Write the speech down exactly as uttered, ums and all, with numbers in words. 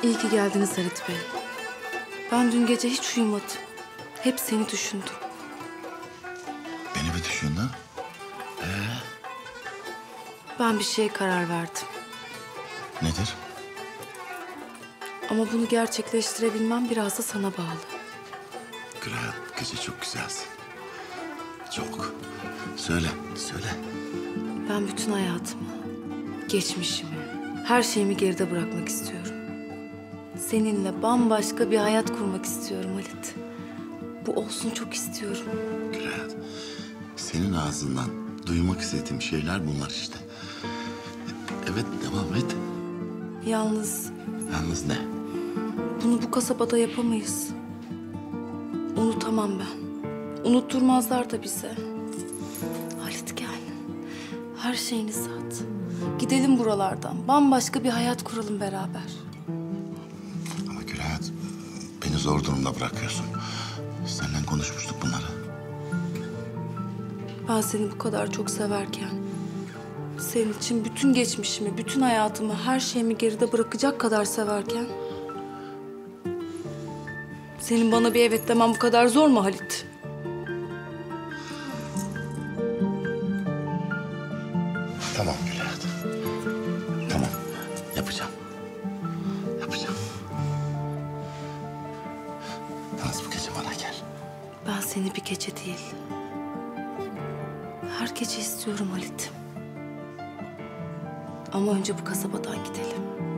İyi ki geldiniz Halit Bey. Ben dün gece hiç uyumadım. Hep seni düşündüm. Beni mi düşündün? Ee? Ben bir şeye karar verdim. Nedir? Ama bunu gerçekleştirebilmem biraz da sana bağlı. Gülayat, gece çok güzelsin. Çok. Söyle, söyle. Ben bütün hayatımı, geçmişimi, her şeyimi geride bırakmak istiyorum. Seninle bambaşka bir hayat kurmak istiyorum Halit. Bu olsun çok istiyorum. Gülayat, senin ağzından duymak istediğim şeyler bunlar işte. Evet, devam et. Yalnız Yalnız ne? bunu bu kasabada yapamayız. Unutamam ben. Unutturmazlar da bize. Halit gel. Her şeyini sat. Gidelim buralardan. Bambaşka bir hayat kuralım beraber. Ama Gülayat, beni zor durumda bırakıyorsun. Seninle konuşmuştuk bunları. Ben seni bu kadar çok severken, senin için bütün geçmişimi, bütün hayatımı, her şeyimi geride bırakacak kadar severken, senin bana bir evet demen bu kadar zor mu Halit? Tamam Gülayat. Tamam, yapacağım. Yapacağım. Yalnız bu gece bana gel. Ben seni bir gece değil, her gece istiyorum Halit. Ama önce bu kasabadan gidelim.